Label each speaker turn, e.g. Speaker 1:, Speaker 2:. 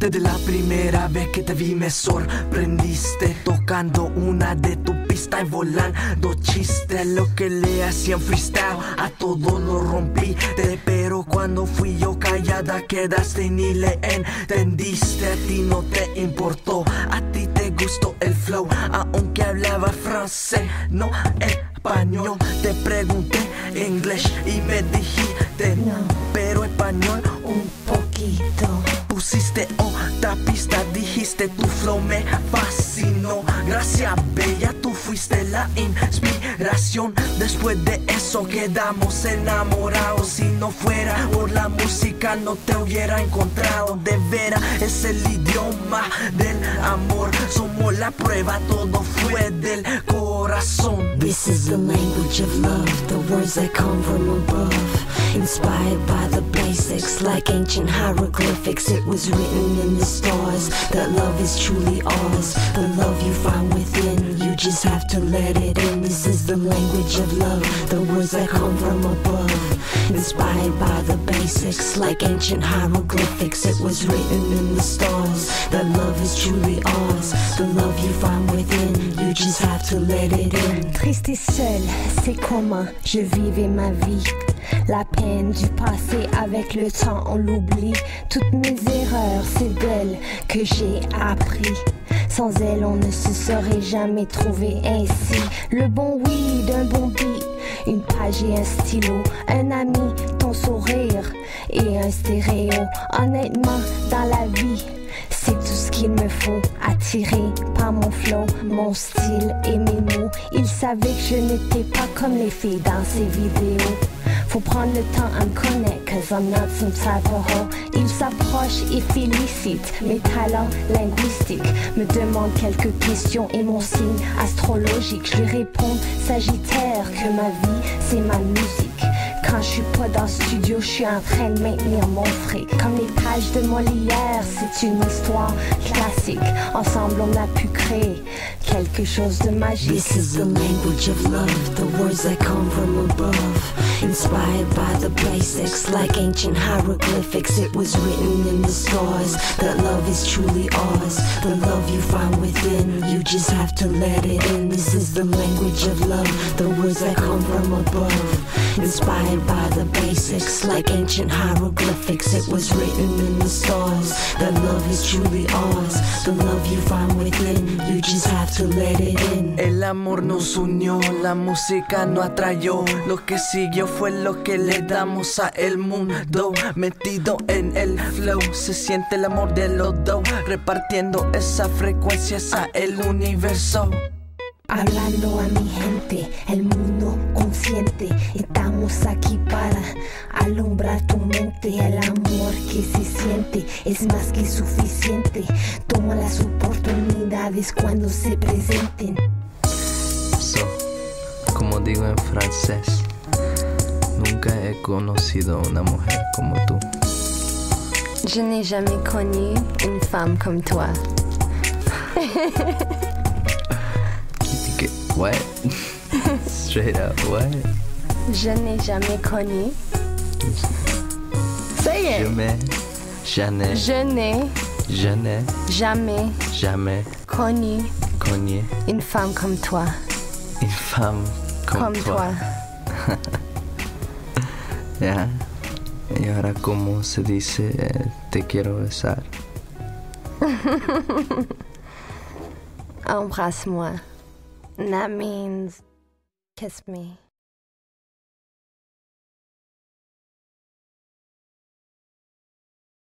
Speaker 1: Desde la primera vez que te vi me sorprendiste, tocando una de tu pista y volando chistes. Lo que le hacían freestyle a todo lo rompiste, pero cuando fui yo callada quedaste y ni le entendiste. A ti no te importó, a ti te gustó el flow, aunque hablaba francés, no español. Te pregunté inglés y me dijiste no, pero español
Speaker 2: un poquito.
Speaker 1: Pusiste otra pista, dijiste tu flow me fascinó. Gracias bella, tú fuiste la inspiración. Después de eso quedamos enamorados. Si no fuera por la música no te hubiera encontrado. De veras es el idioma del amor. Somos la prueba, todo fue del corazón.
Speaker 2: This is the language of love, the words that come from above. Inspired by the basics, like ancient hieroglyphics. It was written in the stars that love is truly ours. The love you find within, you just have to let it in. This is the language of love, the words that come from above. Inspired by the basics, like ancient hieroglyphics. It was written in the stars that love is truly ours. The love you find within, you just have to let it in. Triste et seul, c'est comment je vivais ma vie. La peine du passé, avec le temps on l'oublie. Toutes mes erreurs, c'est d'elle que j'ai appris. Sans elle on ne se serait jamais trouvé ainsi. Le bon oui d'un bon beat, une page et un stylo, un ami, ton sourire et un stéréo. Honnêtement dans la vie, c'est tout ce qu'il me faut. Attiré par mon flow, mon style et mes mots. Il savait que je n'étais pas comme les filles dans ces vidéos. Faut prendre le temps à me connaître, cause I'm not some type of hoe. Il s'approche et félicite mes talents linguistiques. Me demande quelques questions et mon signe astrologique. Je lui réponds Sagittaire, que ma vie c'est ma musique. Quand je suis pas dans le studio, je suis en train de maintenir mon fric. Comme les pages de Molière, c'est une histoire classique. Ensemble on a pu créer quelque chose de magique. This is the language of love, the words that come from above. Inspired by the basics, like ancient hieroglyphics. It was written in the stars that love is truly ours. The love you find within, you just have to let it in. This is the language of love, the words that come from above. Inspired by the basics, like ancient hieroglyphics. It was written in the stars that love is truly ours. The love you find within, you just have to let it in.
Speaker 1: El amor nos unió, la música nos atrayó. Lo que siguió fue lo que le damos a el mundo. Metido en el flow, se siente el amor de los dos. Repartiendo esa frecuencia a el universo.
Speaker 2: Hablando a mi gente, el mundo consciente. Estamos aquí para alumbrar tu mente. El amor que se siente es más que suficiente. Toma las oportunidades cuando se presenten.
Speaker 3: So, como digo en francés, nunca he conocido una mujer como tú.
Speaker 2: Je n'ai jamais connu une femme comme toi.
Speaker 3: What? Straight up, what?
Speaker 2: Je n'ai jamais connu. Say it.
Speaker 3: Je n'ai jamais
Speaker 2: connu une femme comme toi.
Speaker 3: Une femme comme toi. Yeah. Y ahora, ¿cómo se dice te quiero besar?
Speaker 2: Embrasse-moi. That means kiss me.